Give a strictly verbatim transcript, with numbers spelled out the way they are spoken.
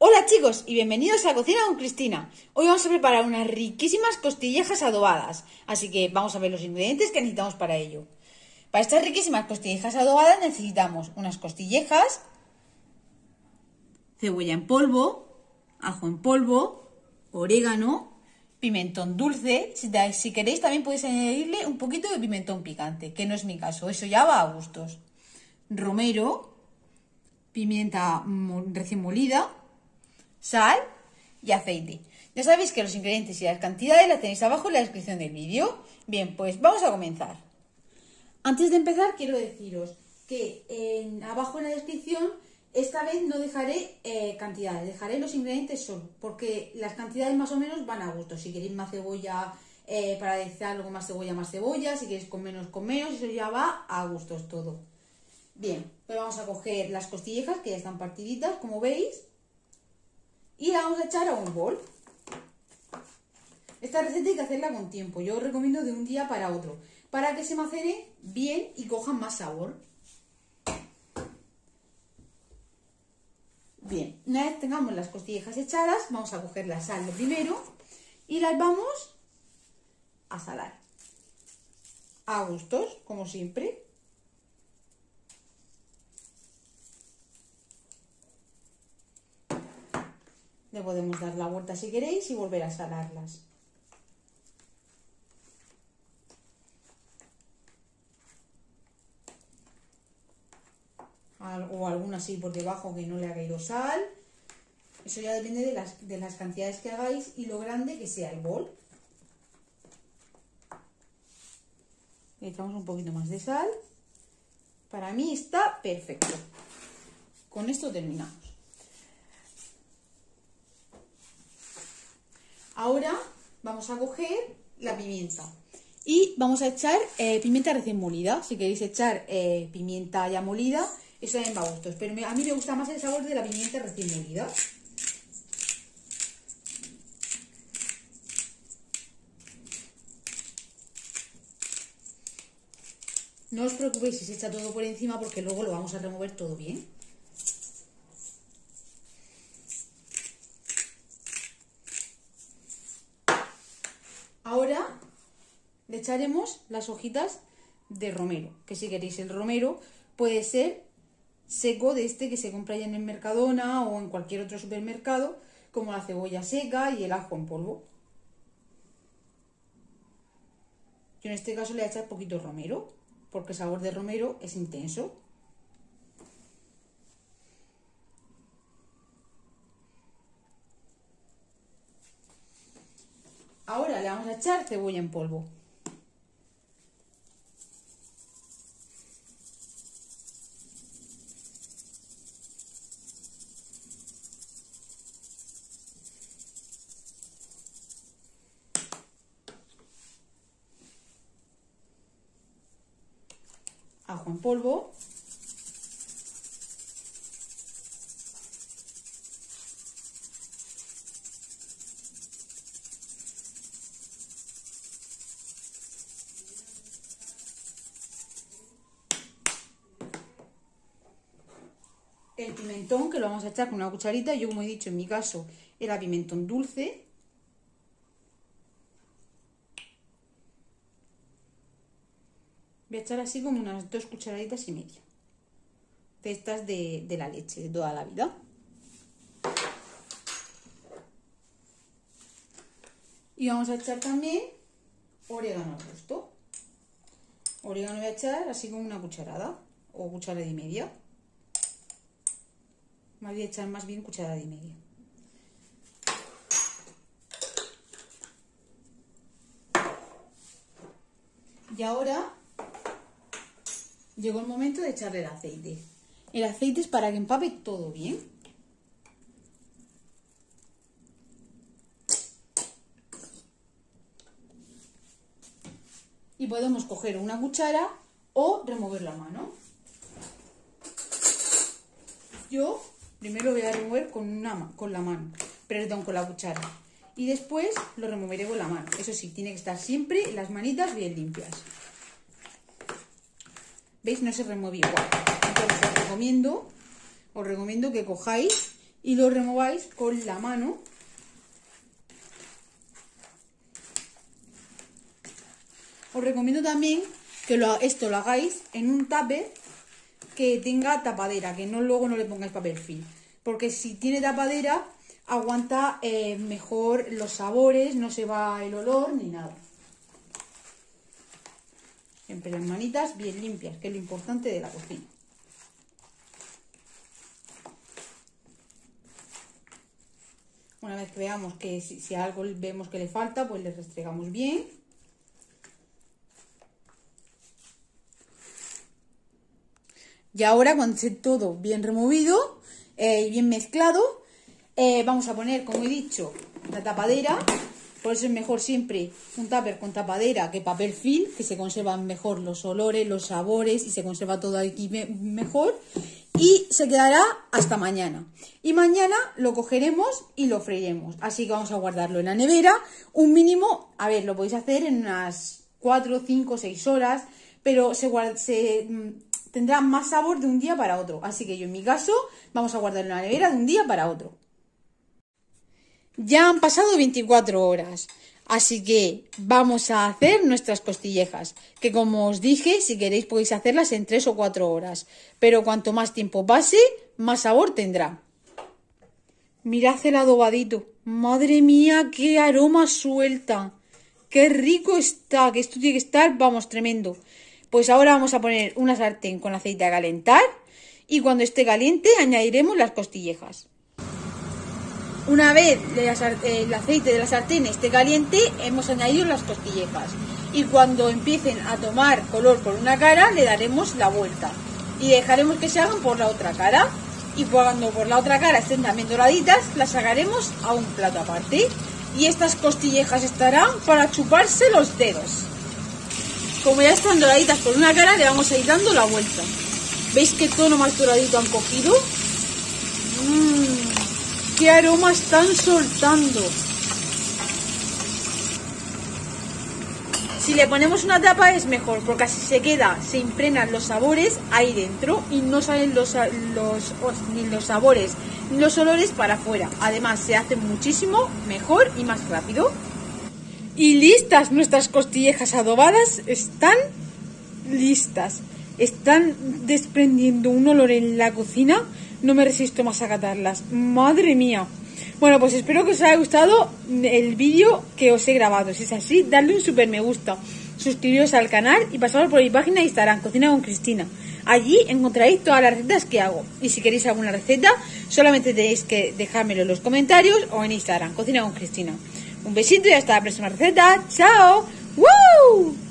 Hola chicos y bienvenidos a la cocina con Cristina. Hoy vamos a preparar unas riquísimas costillejas adobadas, así que vamos a ver los ingredientes que necesitamos para ello. Para estas riquísimas costillejas adobadas necesitamos unas costillejas, cebolla en polvo, ajo en polvo, orégano, pimentón dulce. Si, si queréis también podéis añadirle un poquito de pimentón picante, que no es mi caso, eso ya va a gustos. Romero, pimienta recién molida, sal y aceite. Ya sabéis que los ingredientes y las cantidades las tenéis abajo en la descripción del vídeo. Bien, pues vamos a comenzar. Antes de empezar quiero deciros que en, abajo en la descripción esta vez no dejaré eh, cantidades, dejaré los ingredientes solo, porque las cantidades más o menos van a gusto. Si queréis más cebolla, eh, para decir algo más cebolla, más cebolla, si queréis con menos, con menos, eso ya va a gustos todo. Bien, pues vamos a coger las costillejas que ya están partiditas, como veis, y la vamos a echar a un bol. Esta receta hay que hacerla con tiempo, yo os recomiendo de un día para otro, para que se macere bien y cojan más sabor. Bien, una vez tengamos las costillejas echadas, vamos a coger la sal lo primero y las vamos a salar. A gustos, como siempre. Le podemos dar la vuelta si queréis y volver a salarlas. O alguna así por debajo que no le ha caído sal. Eso ya depende de las, de las cantidades que hagáis y lo grande que sea el bol. Le echamos un poquito más de sal. Para mí está perfecto. Con esto terminamos. Ahora vamos a coger la pimienta y vamos a echar eh, pimienta recién molida. Si queréis echar eh, pimienta ya molida, eso también va a gustos, pero a mí me gusta más el sabor de la pimienta recién molida. No os preocupéis si se echa todo por encima, porque luego lo vamos a remover todo bien. Ahora le echaremos las hojitas de romero, que si queréis el romero puede ser seco, de este que se compra ya en el Mercadona o en cualquier otro supermercado, como la cebolla seca y el ajo en polvo. Yo en este caso le voy a echar poquito romero, porque el sabor de romero es intenso. Ahora le vamos a echar cebolla en polvo. Ajo en polvo. El pimentón, que lo vamos a echar con una cucharita. Yo, como he dicho, en mi caso era pimentón dulce. Voy a echar así como unas dos cucharaditas y media de estas de, de la leche de toda la vida. Y vamos a echar también orégano al gusto. Orégano voy a echar así como una cucharada o cucharada y media. Me voy a echar más bien cucharada y media. Y ahora llegó el momento de echarle el aceite. El aceite es para que empape todo bien. Y podemos coger una cuchara o remover la mano. Yo primero voy a remover con, una, con la mano, perdón, con la cuchara. Y después lo removeré con la mano. Eso sí, tiene que estar siempre las manitas bien limpias. ¿Veis? No se remueve igual. Entonces os recomiendo, os recomiendo que cojáis y lo remováis con la mano. Os recomiendo también que lo, esto lo hagáis en un tupper que tenga tapadera, que no luego no le pongáis papel film, porque si tiene tapadera aguanta eh, mejor los sabores, no se va el olor ni nada. Siempre las manitas bien limpias, que es lo importante de la cocina. Una vez que veamos que si, si algo vemos que le falta, pues le restregamos bien. Y ahora, cuando esté todo bien removido eh, y bien mezclado, eh, vamos a poner, como he dicho, la tapadera. Por eso es mejor siempre un tupper con tapadera que papel film, que se conservan mejor los olores, los sabores y se conserva todo aquí me mejor. Y se quedará hasta mañana. Y mañana lo cogeremos y lo freiremos. Así que vamos a guardarlo en la nevera. Un mínimo, a ver, lo podéis hacer en unas cuatro, cinco, seis horas, pero se, se tendrá más sabor de un día para otro. Así que yo en mi caso vamos a guardarlo en la nevera de un día para otro. Ya han pasado veinticuatro horas, así que vamos a hacer nuestras costillejas, que como os dije, si queréis podéis hacerlas en tres o cuatro horas, pero cuanto más tiempo pase, más sabor tendrá. Mirad el adobadito, madre mía, qué aroma suelta, qué rico está, que esto tiene que estar, vamos, tremendo. Pues ahora vamos a poner una sartén con aceite a calentar y cuando esté caliente añadiremos las costillejas. Una vez el aceite de la sartén esté caliente, hemos añadido las costillejas. Y cuando empiecen a tomar color por una cara, le daremos la vuelta. Y dejaremos que se hagan por la otra cara. Y cuando por la otra cara estén también doraditas, las sacaremos a un plato aparte. Y estas costillejas estarán para chuparse los dedos. Como ya están doraditas por una cara, le vamos a ir dando la vuelta. ¿Veis qué tono más doradito han cogido? Mmm. ¡Qué aroma están soltando! Si le ponemos una tapa es mejor, porque así se queda, se impregnan los sabores ahí dentro y no salen los, los, ni los sabores ni los olores para afuera. Además se hace muchísimo mejor y más rápido. Y listas, nuestras costillejas adobadas están listas. Están desprendiendo un olor en la cocina. No me resisto más a catarlas. ¡Madre mía! Bueno, pues espero que os haya gustado el vídeo que os he grabado. Si es así, dadle un super me gusta. Suscribiros al canal y pasaros por mi página de Instagram, Cocina con Cristina. Allí encontraréis todas las recetas que hago. Y si queréis alguna receta, solamente tenéis que dejármelo en los comentarios o en Instagram, Cocina con Cristina. Un besito y hasta la próxima receta. ¡Chao! ¡Woo!